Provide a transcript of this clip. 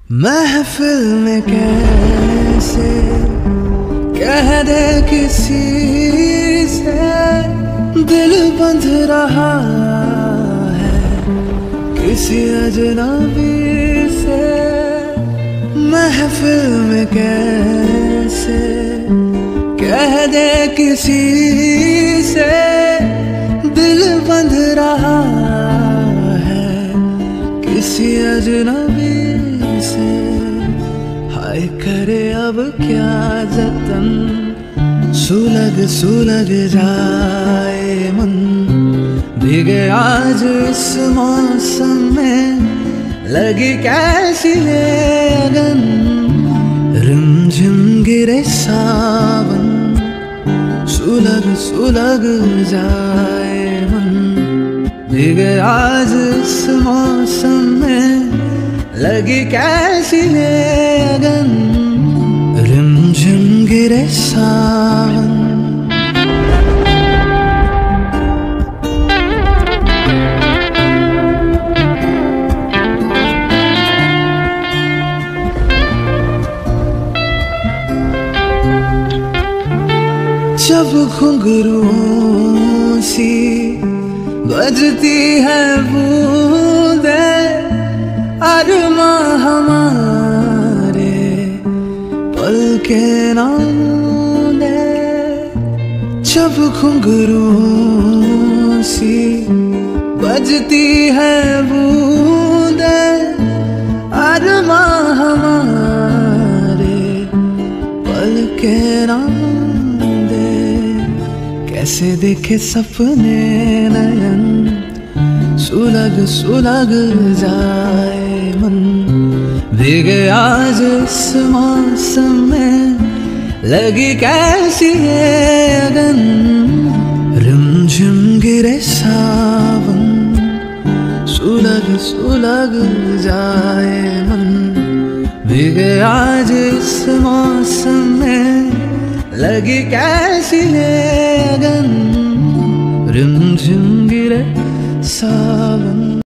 महफिल में कैसे कह दे किसी से दिल बंध रहा है किसी अजनबी से। महफिल में कैसे कह दे किसी से दिल बंध रहा है किसी अजनबी से। हाय करे अब क्या जतन सुलग जाए मन भीगे आज इस मौसम में लगी कैसी है अगन। रिमझिम गिरे सावन सुलग जाए मन भीगे आज इस मौसम में लगी कैसी है अगन। रिमझिम गिरे सावन जब घुंघरूओं सी बजती है बूंदें अरमां हमारे पलके ना मूंदे। जब घुंघरूओं सी बजती है बूंदें अरमां हमारे पलके ना मूंदे। कैसे देखे सपने नयन सुलग जाए मन भीगे आज इस मौसम में लगी कैसी है अगन। रिमझिम गिरे सावन सुलग जाए मन भीगे आज इस मौसम में लगी कैसी है अगन। रिमझिम गिरे सावन।